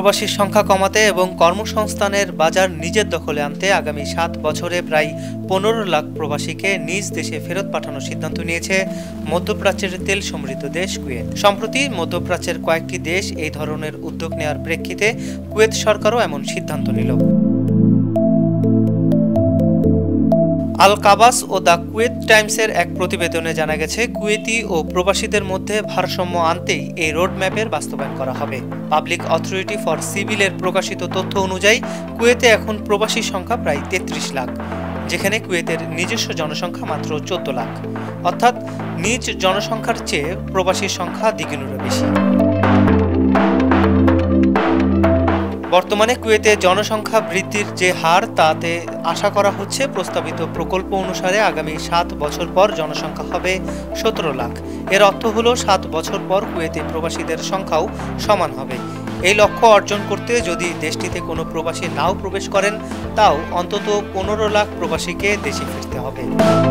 প্রবাসীর সংখ্যা কমাতে এবং কর্মসংস্থানের বাজার নিজের দখলে আনতে আগামী ৭ বছরে প্রায় ১৫ লাখ প্রবাসীকে নিজ দেশে ফেরত পাঠানোর সিদ্ধান্ত নিয়েছে মধ্যপ্রাচ্যের তেল সমৃদ্ধ দেশ কুয়েত। সম্প্রতি মধ্যপ্রাচ্যের কয়েকটি দেশ এই ধরনের উদ্যোগ নেওয়ার প্রেক্ষিতে কুয়েত সরকারও এমন সিদ্ধান্ত নিল। আল কাবাস ও দ্য কুয়েত টাইমসের এক প্রতিবেদনে জানা গেছে, কুয়েতি ও প্রবাসীদের মধ্যে ভারসাম্য আনতেই এই রোডম্যাপের বাস্তবায়ন করা হবে। পাবলিক অথরিটি ফর সিভিলের প্রকাশিত তথ্য অনুযায়ী কুয়েতে এখন প্রবাসীর সংখ্যা প্রায় ৩৩ লাখ, যেখানে কুয়েতের নিজস্ব জনসংখ্যা মাত্র ১৪ লাখ, অর্থাৎ নিজ জনসংখ্যার চেয়ে প্রবাসীর সংখ্যা দ্বিগুণেরও বেশি। বর্তমানে কুয়েতে জনসংখ্যা বৃদ্ধির যে হার, তাতে আশা করা হচ্ছে প্রস্তাবিত প্রকল্প অনুসারে আগামী ৭ বছর পর জনসংখ্যা হবে ১৭ লাখ। এর অর্থ হলো ৭ বছর পর কুয়েতে প্রবাসীদের সংখ্যাও সমান হবে। এই লক্ষ্য অর্জন করতে যদি দেশটিতে কোনো প্রবাসী নাও প্রবেশ করেন, তাও অন্তত ১৫ লাখ প্রবাসীকে দেশে ফিরতে হবে।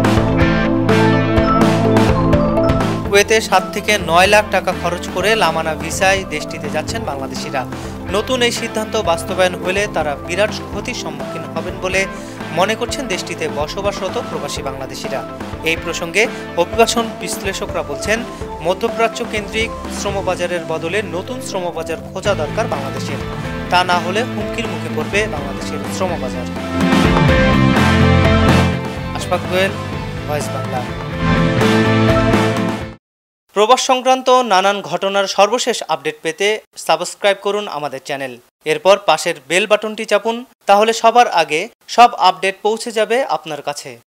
কুয়েতে ৭ থেকে ৯ লাখ টাকা খরচ করে লামানা ভিসায় দেশটিতে যাচ্ছেন বাংলাদেশিরা। নতুন এই সিদ্ধান্ত বাস্তবায়ন হলে তারা বিরাট ক্ষতির সম্মুখীন হবেন বলে মনে করছেন দেশটিতে বসবাসরত প্রবাসী বাংলাদেশিরা। এই প্রসঙ্গে অভিবাসন বিশ্লেষকরা বলছেন, মধ্যপ্রাচ্য কেন্দ্রিক শ্রমবাজারের বদলে নতুন শ্রমবাজার খোঁজা দরকার বাংলাদেশের। তা না হলে হুমকির মুখে পড়বে বাংলাদেশের শ্রমবাজার। আশফাক গোয়েল, ভয়েস বাংলা। প্রবাস সংক্রান্ত নানান ঘটনার সর্বশেষ আপডেট পেতে সাবস্ক্রাইব করুন আমাদের চ্যানেল। এরপর পাশের বেল বাটনটি চাপুন, তাহলে সবার আগে সব আপডেট পৌঁছে যাবে আপনার কাছে।